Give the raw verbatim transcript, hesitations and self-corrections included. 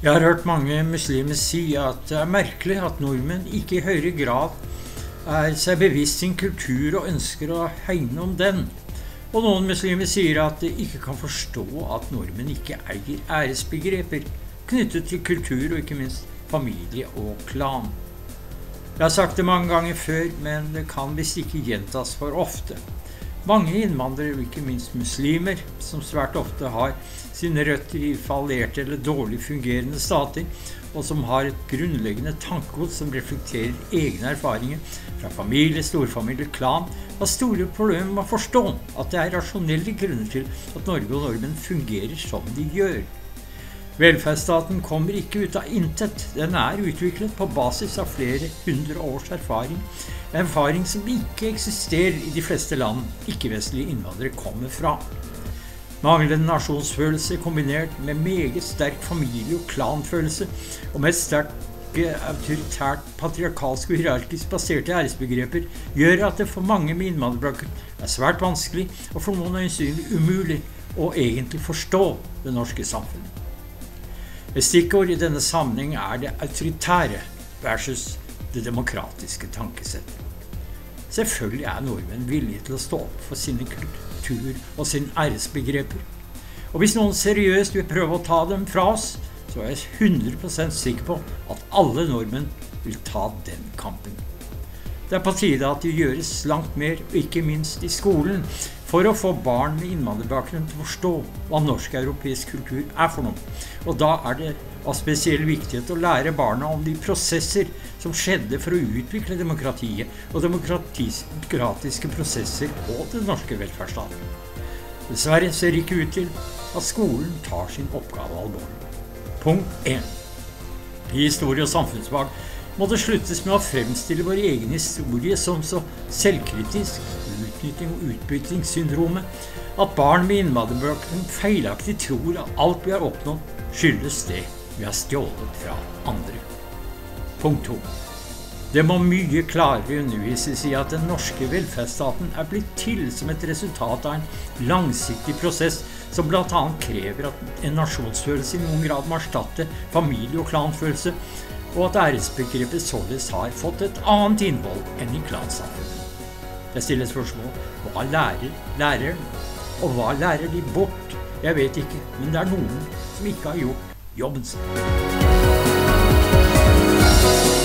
Jeg har hørt mange muslimer si at det er merkelig at nordmenn ikke i høyere grad er seg bevisst sin kultur og ønsker å hegne om den. Og noen muslimer sier at de ikke kan forstå at nordmenn ikke eier æresbegreper knyttet til kultur og ikke minst familie og klan. Jeg har sagt det mange ganger før, men det kan visst ikke gjentas for ofte. Mange innvandrere, og ikke minst muslimer, som svært ofte har sine røtter i fallerte eller dårlig fungerende stater, og som har et grunnleggende tankegods som reflekterer egne erfaringer fra familie, storfamilie, klan, har store problemer med å forstå at det er rasjonelle grunner til at Norge og nordmenn fungerer som de gjør. Velferdsstaten kommer ikke ut av intet. Den er utviklet på basis av flere hundre års erfaring, erfaring som ikke eksisterer i de fleste land ikke-vestlige innvandrere kommer fra. Manglende nasjonsfølelse kombinert med meget sterk familie- og klanfølelse og med et sterkt autoritært, patriarkalsk og hierarkisk baserte æresbegreper gjør at det for mange med innvandrerbakgrunn er svært vanskelig og for noen øyensynlig umulig å egentlig forstå det norske samfunnet. Et stikkord i denne sammenheng er det autoritære versus det demokratiske tankesettet. Selvfølgelig er nordmenn villige til å stå opp for sine kultur og sine æresbegreper. Og hvis noen seriøst vil prøve å ta dem fra oss, så er jeg hundre prosent sikker på at alle nordmenn vil ta den kampen. Det er på tide at det gjøres langt mer, og ikke minst i skolen, for å få barn med innvandrerbakgrunn til å forstå hva norsk-europeisk kultur er for noe. Og da er det av spesiell viktighet å lære barna om de prosesser som skjedde for å utvikle demokratiet og demokratiske prosesser på den norske velferdsstaten. Dessverre ser det ikke ut til at skolen tar sin oppgave alvorlig. Punkt én. I historie- og samfunnsfag må det sluttes med å fremstille vår egen historie som så selvkritisk, utnytting- og utbyttingssyndromet, at barn med innvandrerbakgrunn feilaktig tror at alt vi har oppnådd skyldes det vi har stjålet fra andre. Punkt to. Det må mye klarere undervises i at den norske velferdsstaten er blitt til som et resultat av en langsiktig prosess som blant annet krever at en nasjonsfølelse i noen grad må erstatte familie- og klanfølelse, og at æresbegrepet således har fått et annet innhold enn i klansamfunnet. Det stilles spørsmål: hva lærer læreren, og hva lærer de bort? Jeg vet ikke, men det er noen som ikke har gjort jobben sin.